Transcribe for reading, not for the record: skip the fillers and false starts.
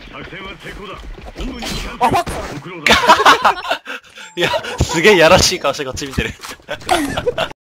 あ、待って。 いや、すげえやらしい顔してこっち見てる。